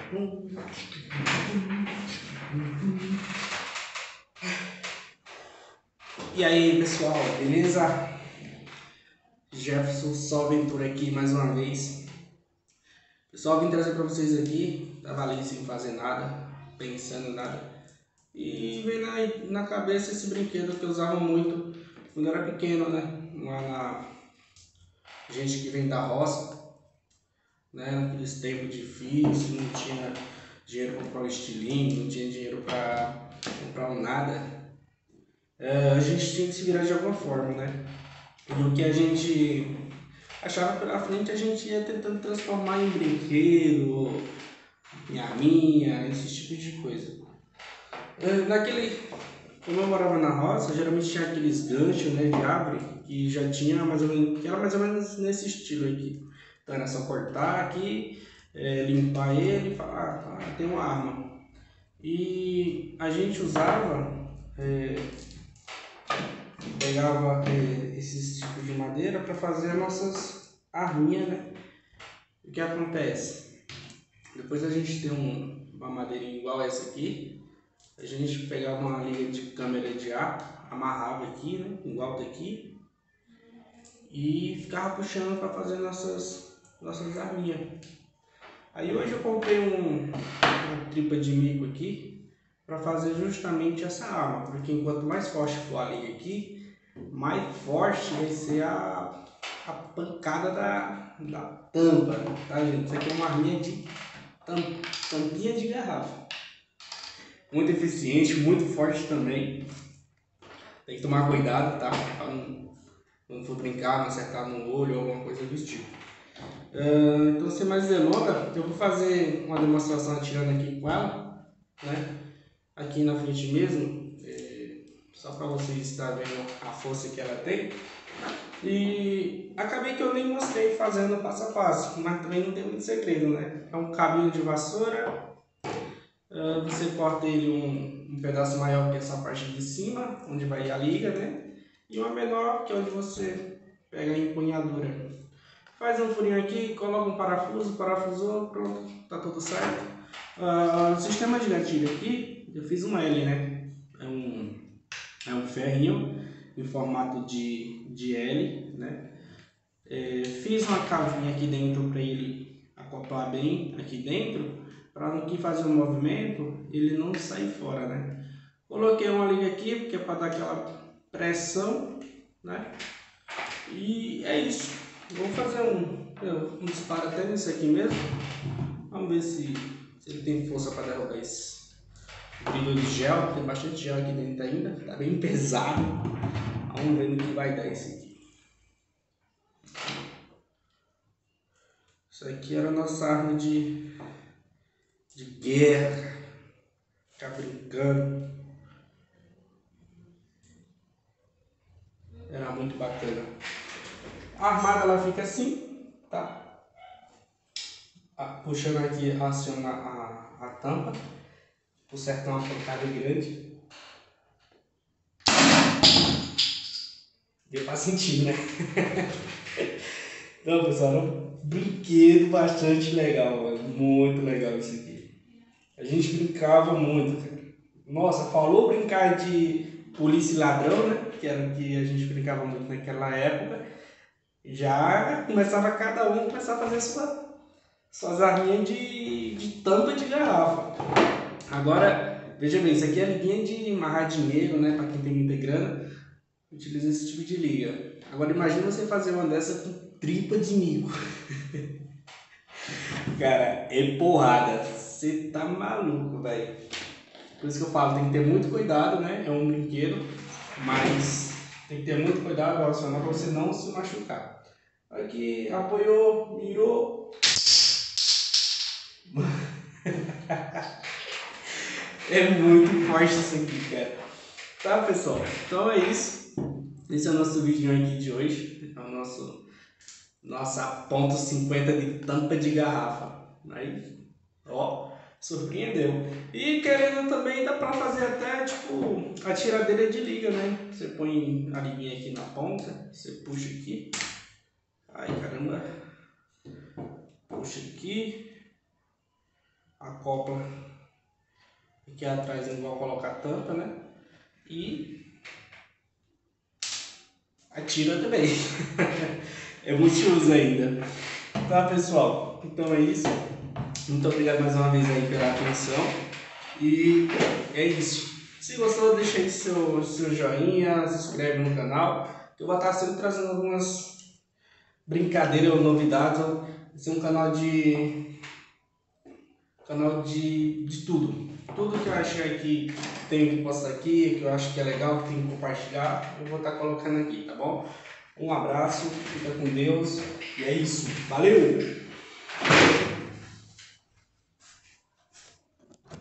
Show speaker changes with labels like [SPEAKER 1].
[SPEAKER 1] E aí pessoal, beleza? Jefferson Solventura aqui mais uma vez. Pessoal, vim trazer para vocês aqui, tava ali sem fazer nada, pensando em nada, e veio na cabeça esse brinquedo que eu usava muito quando eu era pequeno, né? Lá na gente que vem da roça, né? Naqueles tempos difíceis, não tinha dinheiro para comprar um estilingue, não tinha dinheiro para comprar um nada. A gente tinha que se virar de alguma forma, né? E o que a gente achava pela frente a gente ia tentando transformar em brinquedo, em arminha, esse tipo de coisa. Como eu morava na roça, geralmente tinha aqueles ganchos, né, de árvore que já tinha mais ou menos, que era mais ou menos nesse estilo aqui. Então era só cortar aqui, limpar ele e falar, tem uma arma. E a gente usava, pegava esses tipos de madeira para fazer as nossas arminhas, né? O que acontece? Depois a gente tem uma madeirinha igual essa aqui, a gente pegava uma liga de câmera de ar, amarrava aqui, né? Igual daqui, e ficava puxando para fazer nossas arminhas. Aí hoje eu comprei uma tripa de mico aqui para fazer justamente essa arma, porque enquanto mais forte for a liga aqui, mais forte vai ser a pancada da tampa, tá gente? Isso aqui é uma arminha de tampinha de garrafa. Muito eficiente, muito forte também. Tem que tomar cuidado, tá? Para não for brincar, não acertar no olho ou alguma coisa do tipo. Então, sem mais demora, eu vou fazer uma demonstração atirando aqui com ela, né? Aqui na frente mesmo, só para vocês estarem vendo a força que ela tem. E acabei que eu nem mostrei fazendo passo a passo, mas também não tem muito segredo, né? É um cabinho de vassoura, você corta ele um pedaço maior que essa parte de cima, onde vai a liga, né? E uma menor, que é onde você pega a empunhadura. Faz um furinho aqui, coloca um parafuso, parafusou, pronto, tá tudo certo. O sistema de gatilho aqui, eu fiz uma L, né? É um ferrinho em formato de L, né? Fiz uma cavinha aqui dentro para ele acoplar bem aqui dentro, para no que fazer o movimento ele não sair fora, né? Coloquei uma liga aqui porque é para dar aquela pressão, né? E é isso. Vou fazer um disparo até nisso aqui mesmo. Vamos ver se ele tem força para derrubar esse brilho de gel. Tem bastante gel aqui dentro ainda. Tá bem pesado. Vamos ver no que vai dar esse aqui. Isso aqui era a nossa arma de guerra. Ficar brincando. Era muito bacana. A armada ela fica assim, tá? Puxando aqui, aciona a tampa. Por certo, uma pancada grande. Deu pra sentir, né? Então, pessoal, é um brinquedo bastante legal, mano. Muito legal isso aqui. A gente brincava muito, cara. Nossa, falou brincar de polícia e ladrão, né? Que era o que a gente brincava muito naquela época. Já começava cada um a fazer suas arminhas de tampa de garrafa. Agora, veja bem, isso aqui é a liguinha de amarrar dinheiro, né? Para quem tem muita grana, utiliza esse tipo de liga. Agora, imagina você fazer uma dessa com tripa de mico. Cara, é porrada. Você tá maluco, velho. Por isso que eu falo, tem que ter muito cuidado, né? É um brinquedo, mas tem que ter muito cuidado ao acionar para você não se machucar. Aqui, apoiou, mirou. É muito forte isso aqui, cara. Tá, pessoal? Então é isso. Esse é o nosso vídeo aqui de hoje. É o nossa ponto .50 de tampa de garrafa. Aí, ó, surpreendeu. E querendo também dá pra fazer até tipo a tiradeira de liga, né? Você põe a liguinha aqui na ponta, você puxa aqui. Ai, caramba. Puxa aqui. acopla aqui atrás, igual colocar a tampa, né? E atira também. É multiuso ainda. Tá, pessoal? Então é isso. Muito obrigado mais uma vez aí pela atenção. E é isso. Se gostou, deixa aí seu joinha, se inscreve no canal. Que eu vou estar sempre trazendo algumas brincadeiras ou novidades. Vai ser um canal de tudo. Tudo que eu achar que tenho que postar aqui, que eu acho que é legal, que tenho que compartilhar, eu vou estar colocando aqui, tá bom? Um abraço, fica com Deus e é isso. Valeu!